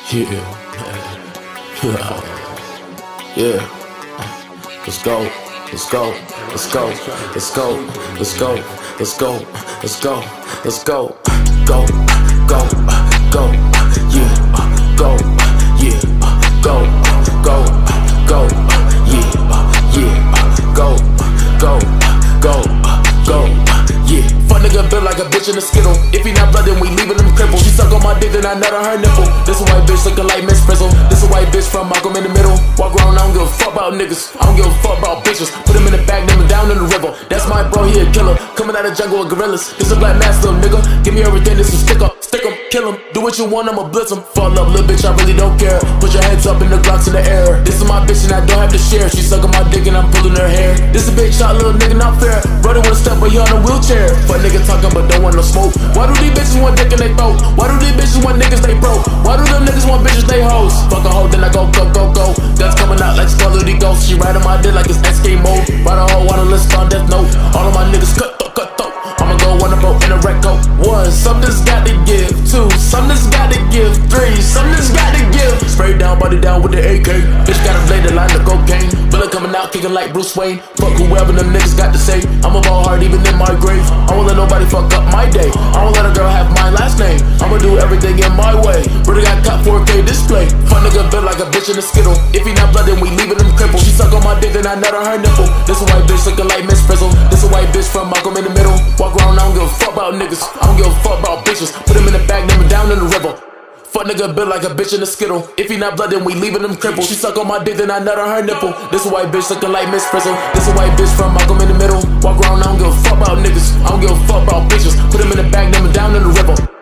Yeah. Yeah. Let's go. Let's go. Let's go. Let's go. Let's go. Let's go. Let's go. Let's go. Go. Go. Go. Yeah. Go. Yeah. Go. Go. Go. Yeah. Yeah. Go. Go. Go. Go. Yeah. Fuck nigga built like a bitch in a Skittle. If he not blood, then we leavin him crippled. She suck on my dick, then I nut on her nipple. This a white bitch looking like Miss Frizzle. This a white bitch from Comin in the middle. Walk around, I don't give a fuck about niggas. I don't give a fuck about bitches. Put him in the bag, then down in the river. That's my bro, he a killer. Coming out of jungle with gorillas. This a black mask, little nigga. Give me everything, this is stick up. Stick him, kill him. Do what you want, I'ma blitz him. Fall up, little bitch, I really don't care. Put your hands up in the Glocks in the air. This is my bitch and I don't have to share. She sucking my dick and I'm pulling her hair. This a big shot, little nigga, not fair. Brother wanna step, but he on a wheelchair. Fuck nigga talking, but don't want no smoke. Why do these bitches want dick in they throat? Why do these bitches want niggas they broke? Why do them niggas want bitches they hoes? Fuck a hoe, then I go, go, go, go. Guns coming out like Skittle ghost. She riding my dick like it's SK mode. Ride a hoe, wanna list on death note. All of my niggas cut throat. I'ma go one up in a red coat. One, something's got to give. Two, something's got to give. Three, something's got to give. Spray down, body down with the AK. Bitch got a blade that line of cocaine. Bullet coming out, kicking like Bruce Wayne. Fuck whoever them niggas got to say. I'ma ball hard even in my grave. I won't let nobody fuck up my day. I won't let a girl have my last name. I'ma do everything in my way. Brodiie got caught 4K display. Fun nigga built like a bitch in a Skittle. If he not blood, then we leavin him crippled. She suck on my dick, then I nut on her nipple. This a white bitch looking like Miss Frizzle. This a white bitch from Comin in the middle. Walk around, I don't give a fuck about niggas. I don't give a fuck about bitches. Put him in the bag, then down in the river. Fuck nigga built like a bitch in a Skittle. If he not blood, then we leavin him crippled. She suck on my dick, then I nut on her nipple. This a white bitch looking like Miss Frizzle. This a white bitch from Comin in the middle. Walk around, I don't give a fuck about niggas. I don't give a fuck about bitches. Put him in the bag, then down in the river.